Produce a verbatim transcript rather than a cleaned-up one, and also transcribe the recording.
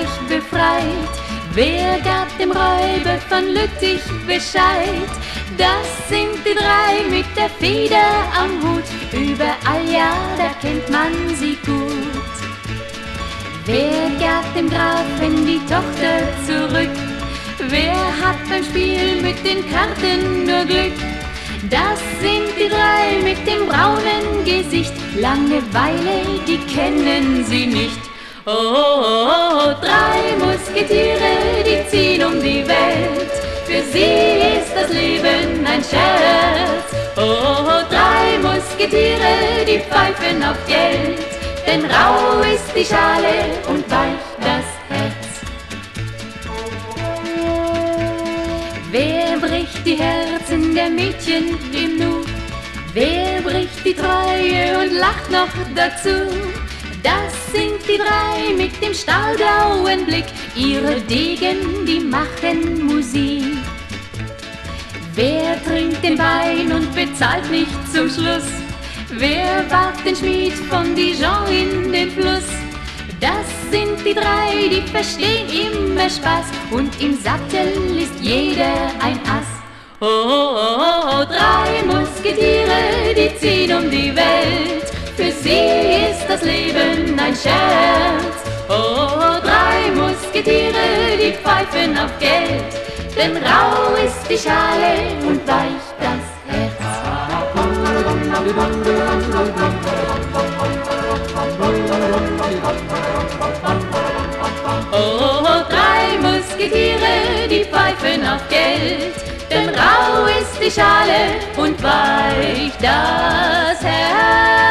Frankreich befreit. Wer gab dem Räuber von Lüttich Bescheid? Das sind die drei mit der Feder am Hut, überall, ja, da kennt man sie gut. Wer gab dem Grafen die Tochter zurück? Wer hat beim Spiel mit den Karten nur Glück? Das sind die drei mit dem braunen Gesicht, Langeweile, die kennen sie nicht. Oh, oh, oh, drei Musketiere, die ziehen um die Welt, für sie ist das Leben ein Scherz. Oh, oh, oh, drei Musketiere, die pfeifen auf Geld, denn rau ist die Schale und weich das Herz. Wer bricht die Herzen der Mädchen im Nu? Wer bricht die Treue und lacht noch dazu? Das sind die drei mit dem stahlblauen Blick, ihre Degen, die machen Musik. Wer trinkt den Wein und bezahlt nicht zum Schluss? Wer warf den Schmied von Dijon in den Fluss? Das sind die drei, die verstehen immer Spaß, und im Sattel ist jeder ein Ass. Oh, oh, oh, oh, drei Musketiere, die ziehen um die Welt, für sie ist das Leben ein Scherz. Oh, oh, oh, drei Musketiere, die pfeifen auf Geld, denn rau ist die Schale und weich das Herz. Oh, oh, oh, drei Musketiere, die pfeifen auf Geld, denn rau ist die Schale und weich das Herz.